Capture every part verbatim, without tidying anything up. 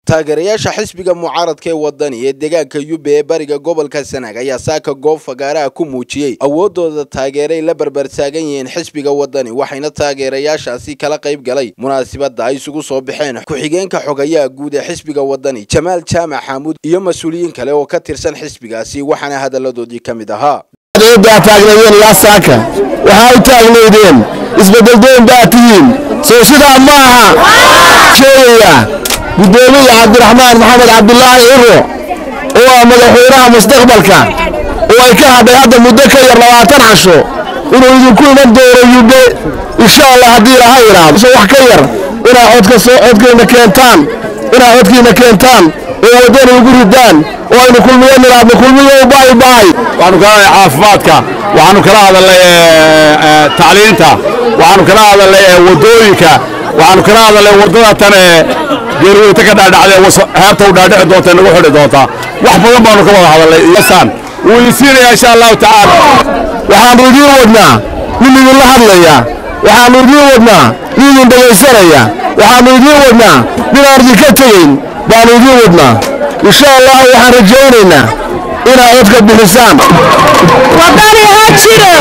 taageerayaasha xisbiga mucaaradka ee wadani ee deegaanka Yube ee bariga gobolka Sanaag ayaa saaka goob fagaaraha ku muujiyay awoodooda taageeray la barbar taagan yihiin xisbiga wadani waxayna taageerayaashaasi kala qayb galay munaasabada ay isugu soo baxeen ku-xigeenka xogayaha guud ee xisbiga wadani Jamaal Jaamac Xamuud iyo mas'uuliyiin kale oo ka tirsan xisbigaasi waxaana hadaladoodii kamid ahaa daa taagnayeen la saaka waxa taagnaydeen isbedel doon baatiyin soo sida ma aha sheeya gudoomiye Cabdiraxmaan Maxamed Cabdullaahi Iro oo madaxweynaha mustaqbalka oo ay ka hadhay hadda muddo ka yar labaatan casho inuu idinku iman doono Yube insha Allah hadii la hayraado soo wax ka yar ina codka soo codkeena keentaan ina codkeena keentaan oo wadani ugu ridaan oo aynu kulmiyeen raadna kulmiyo baay baay waxaanu kala caafimaadka waxaanu kala hadalay tacliinta waxaanu kala hadalay wadooyinka waxaanu kala hadalay wadada tan ee geeriyada ka dhaadhacday heerta u dhaadhici doonta nagu xidhi doonta wax badan baanu ka wada hadalay iyasan uu isiinaya insha Allah ta'ala waxaanu idin wadnaa midna la hadlaya waxaanu idin wadnaa midna dhageysanaya waxaanu idin wadnaa midna ka tageyn baanu idin wadnaa insha Allah waxaan rajaynaynaa ina codka bixisaan wadani hajiro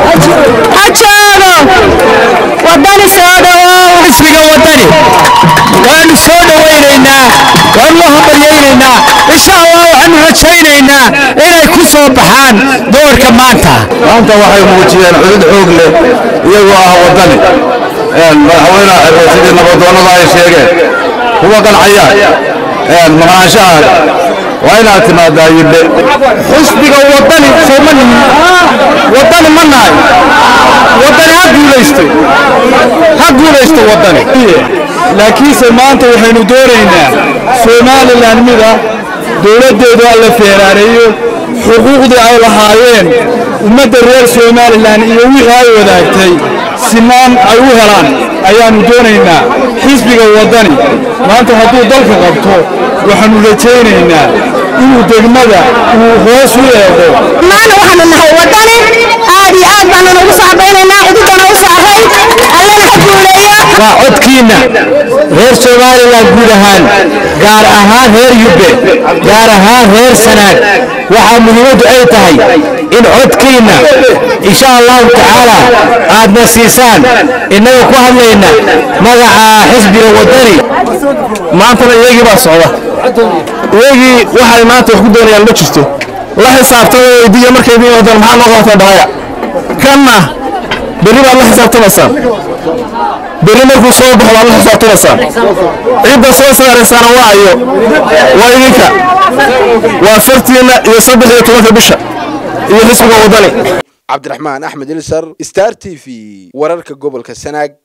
hajiro wadani soo dhawaad xisbiga wadani waan soo dhawaynaynaa waan la hambalyeynaa insha Allah waxaan rajaynaynaa inay ku soo baxaan doorka maanta maanta waxay muujiyeen cudud xoog leh iyagoo ah wadani een madaxweynaha xisbiga nabadoonada ay sheegeen kuwa qancaya een maqaashaha وأنا اعتماد يبدأ حسبك وطني سومني وطني مناي وطني هاك وليستي هاك وليستي وطني لكن سمانت وحين دورينا سومالي لانمدا دولة دولة الله فيراريو حقوق دي أو لحايين ومدى الرئيس سومالي لان يوي هاي وذاكتي سمان أيوهران أيام دورينا حسبك وطني ما أنت هدو دلك غبطو waxaanu rajaynaynaa inuu degmada uu hoos u eego maana waxaanu nahay wadani aad iyo aad baan ugu saabaynaynaa cidina u saahay allana ha guuleeyo waa codkiina reer Soomaaliland guud ahaan gaar ahaan reer Yube gaar ahaan reer Sanaag waxa muhiimadu ay tahay in codkiina insha Allah ta'ala aad nasiisaan inaga ku hadlayna magaca xisbiga wadani maanta iyagii baa socda iyagii waxay maanta wax ku doonayaan ma jirto la xisaabtamo weydiiyo markay idin wadaan maxaa loo qabtaa dhaya kana bari baa la xisaabtamaysaa bari markuu soo baxo la xisaabtamaysaa cidda soo saaraysaana waa ayo waa idinka waa fartiina iyo saddex iyo tobanka bisha iyo xisbiga wadani Cabdiraxmaan Axmed Ilsar Star T V wararka gobolka Sanaag.